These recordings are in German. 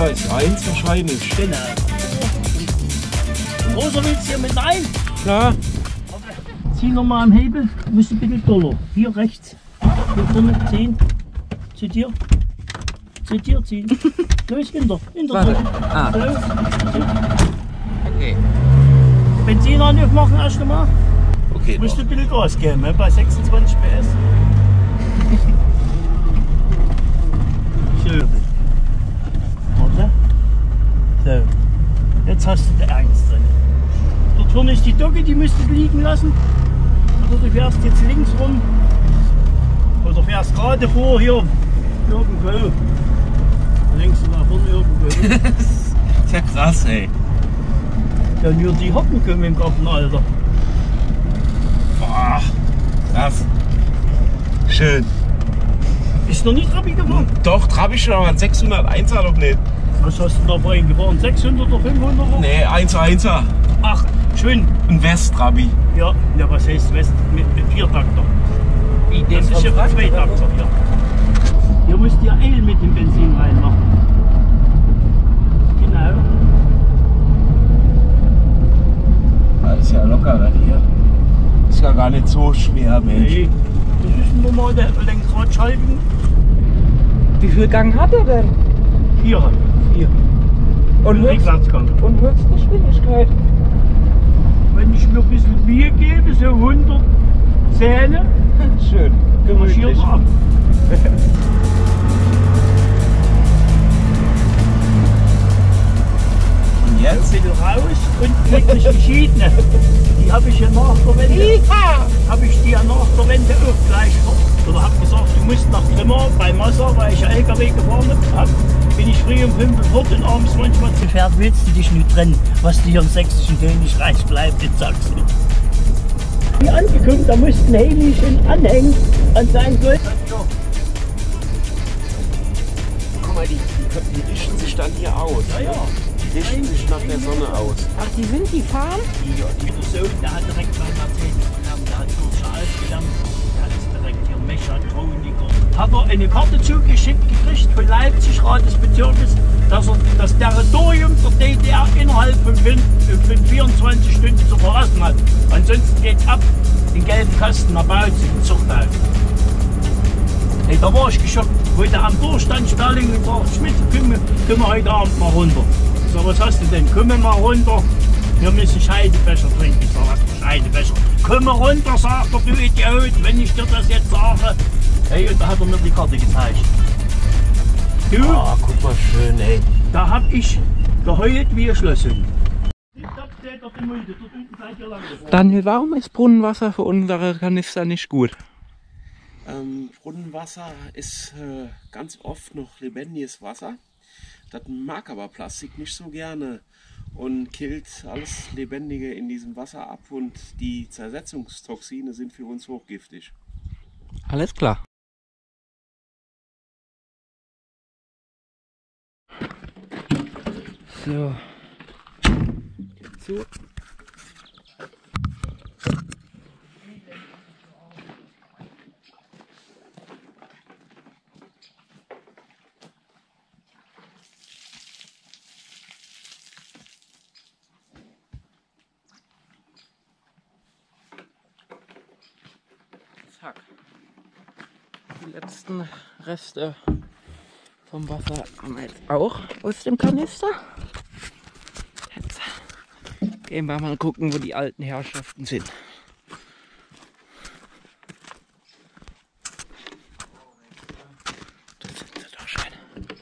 Gleis 1 wahrscheinlich. Genau. Rosa, willst du hier mit rein? Klar. Zieh nochmal am Hebel, du musst ein bisschen doller. Hier rechts. Hier vorne ziehen. Zu dir. Zu dir ziehen. Los, hinter. Warte. Ah. Los. Okay. Benzin aufmachen erst einmal. Okay. Du musst ein bisschen Gas geben, ne? Bei 26 PS. Schön. Warte. So. Jetzt hast du die Angst drin. Dort vorne ist die Docke, die müsstest du liegen lassen. Oder du fährst jetzt links rum. Oder fährst gerade vor hier irgendwo. Links und nach vorne irgendwo. Das ist ja krass, ey. Ja, nur die hocken können im Garten, Alter. Boah, krass. Schön. Ist noch nicht Trabi gefahren? Doch, Trabi schon, aber ein 601er noch nicht. Was hast du da vorhin gefahren? 600 oder 500? Nee, 1er. Ach, schön. Ein West-Trabi. Ja, was heißt West? Mit Viertakter. Wie, Das ist ja ein Zweitakter hier. Hier musst du ja Eil mit dem Benzin reinmachen. Genau. Das ist ja locker hier. Ist ja gar nicht so schwer, Mensch. Nee, das ist nur mal der Lenkradschaltung. Wie viel Gang hat er denn? Hier. Und Rückwärtsgang. Und Höchstgeschwindigkeit? Wenn ich mir ein bisschen Mühe gebe, so 100 Zähne, Schön, marschiert gemütlich. er ab. Und Ein jetzt? bisschen raus und wirklich geschiedene. Die habe ich ja nach der Wende. Habe ich die ja nach der Wende auch gleich oder habe gesagt, du musst nach Grimma bei Massa, weil ich ja LKW gefahren habe. Bin ich früh um 5 Uhr fort und abends manchmal zu Pferd. Willst du dich nicht trennen, was dir im sächsischen Königreich bleibt in Sachsen? Wie angekommen, da mussten Hähnchen anhängen an seinem Gold. Guck mal, die richten sich dann hier aus. Ja, ja. Die richten sich nach der Sonne aus. Ach, die fahren? Der Sohn, der hat direkt beim Mercedes gelernt, der hat dort schon ausgelernt. Der ist direkt hier Mechatroniker. Hat er eine Karte zugeschickt gekriegt von Leipzig, Rat des Bezirkes, dass er das Territorium der DDR innerhalb von 24 Stunden zu verlassen hat. Ansonsten geht's ab, den gelben Kasten nach Bautzen, den Zuchthaus. Hey, da war ich geschockt, wo der am Tor stand, Sperling und sagt, Schmidt, komm wir heute Abend mal runter. Ich sag, was hast du denn? Komm mal runter. Wir müssen Scheidebecher trinken. Ich sag, was für Scheidebecher? Komm mal runter, sagt er, du Idiot, wenn ich dir das jetzt sage. Hey, und da hat er mir die Karte gezeigt. Du, Ah, guck mal schön, ey. da hab ich geheult wie ein Schlosshund. Daniel, warum ist Brunnenwasser für unsere Kanister nicht gut? Brunnenwasser ist ganz oft noch lebendiges Wasser. Das mag aber Plastik nicht so gerne und killt alles Lebendige in diesem Wasser ab und die Zersetzungstoxine sind für uns hochgiftig. Alles klar. So. So. Zack. Die letzten Reste vom Wasser haben wir jetzt auch aus dem Kanister. Jetzt gehen wir mal gucken, wo die alten Herrschaften sind. Da sind sie doch schon.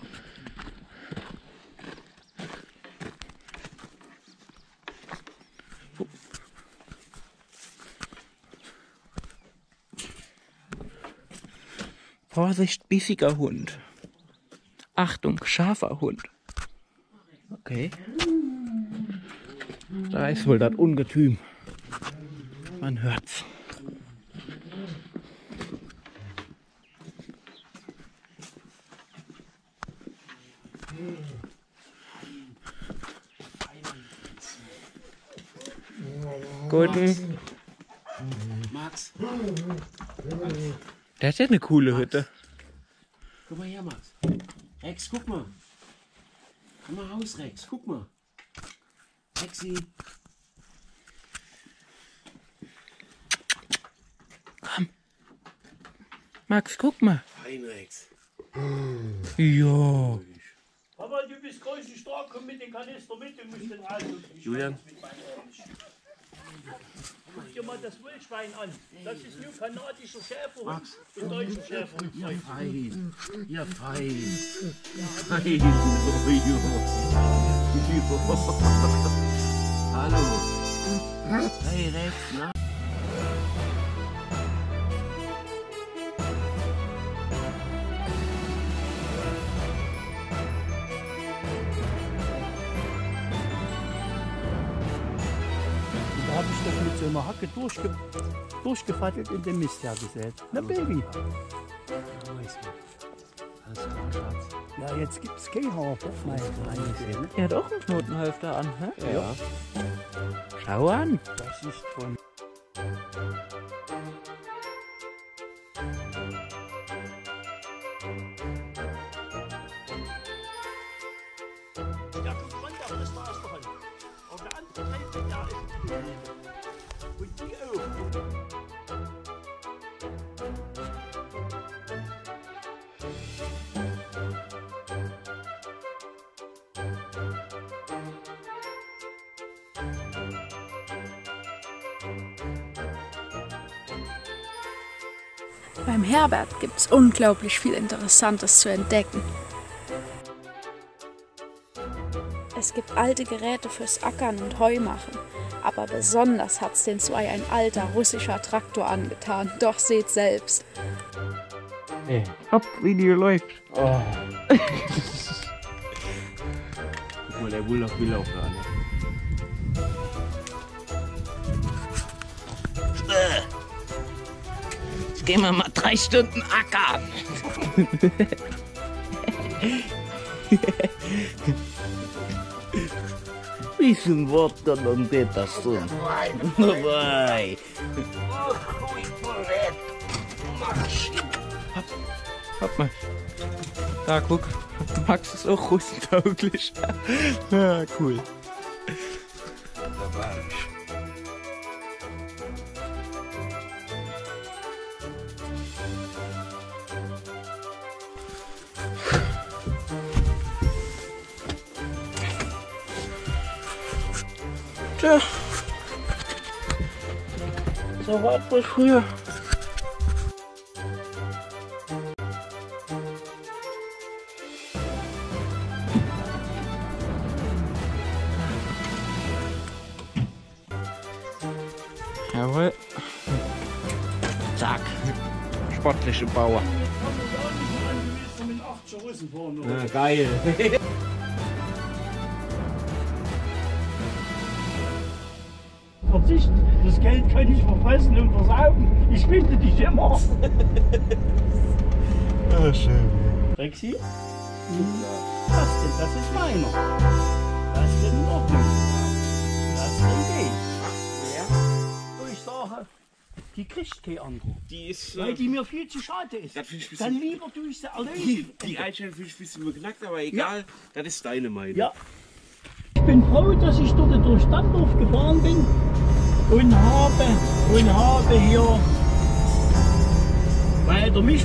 Vorsicht, bissiger Hund. Achtung, scharfer Hund. Okay. Da ist wohl das Ungetüm. Man hört's. Guten. Max, Das ist ja eine coole Hütte. guck mal her, Max. Rex, guck mal. Komm mal raus, Rex. Guck mal. Rexi. Komm. Max, guck mal. Fein, Rex. Ja. Aber du bist groß und stark, komm mit dem Kanister mit, du musst den Rasen. Julian. Guck dir mal das Wildschwein an. Das ist nur kanadischer Schäferhund und deutscher Schäferhund. Ja, fein. Ja, fein. Fein. Oh, ja. Hallo. Hey, Rex, na? Da habe ich das mit so einer Hacke durchgefattelt in den Mist hergesät. Na Baby. Alles klar, Schatz. Ja, jetzt gibt es kein Hafer. Nein, Er hat auch einen Knotenhalfter an, hä? Ja. Schau an. das ist von... Ja, guck mal, aber das war es doch. Auf der anderen Seite, da ist die. Und die auch. Beim Herbert gibt es unglaublich viel Interessantes zu entdecken. Es gibt alte Geräte fürs Ackern und Heumachen, aber besonders hat's den zwei ein alter russischer Traktor angetan. Doch seht selbst. Hey, hopp, Video läuft. Oh. Guck mal, der Bulldog will auch gar nicht. Jetzt gehen wir mal 3 Stunden ackern. Wie viel Wort dann geht das so? Nein. Hopp mal. Da, guck. Max ist auch russentauglich. Ja, cool. Tja. So war es wohl früher. Jawohl. Zack. Sportliche Bauer. Ja, geil. Verzichten. Das Geld kann ich verfressen und versaugen. Ich finde dich immer. Ja, schön. Rexi? Was denn? Das ist meiner. Das ist in Ordnung. Das geht. Wo ich sage, die kriegt kein anderer. Die ist. Weil die mir viel zu schade ist. Das find ich ein Dann bisschen- lieber tue ich sie erledigen. Die Einstellung finde ich ein bisschen beknackt, aber egal. Das ist deine Meinung. Ja. Ich bin froh, dass ich dort durch Standorf gefahren bin und habe hier weil der mich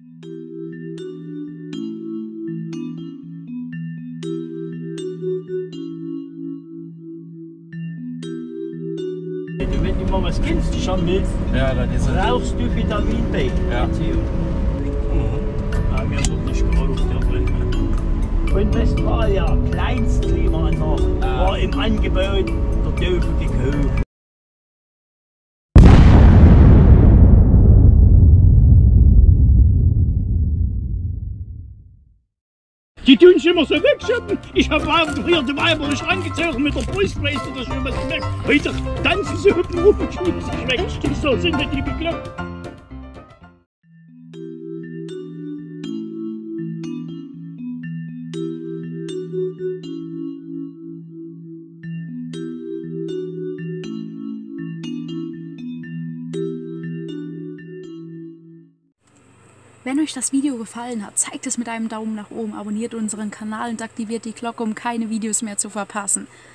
wenn du mal was günstig haben willst, Ja, das ist brauchst du Vitamin B. Ja. Ja, mir wird nicht geraucht, der Brille. Und Westfalia, Kleinstklimaanlage, war im Angebot der Döfe gekauft. Die tun sich immer so wegschippen. Ich habe früher die Weiber nicht angezogen mit der Brust, weißt du, das schon was gemerkt. Heute tanzen sie hüpfen rum und schieben sich weg. So sind die bekloppt. Wenn euch das Video gefallen hat, zeigt es mit einem Daumen nach oben, abonniert unseren Kanal und aktiviert die Glocke, um keine Videos mehr zu verpassen.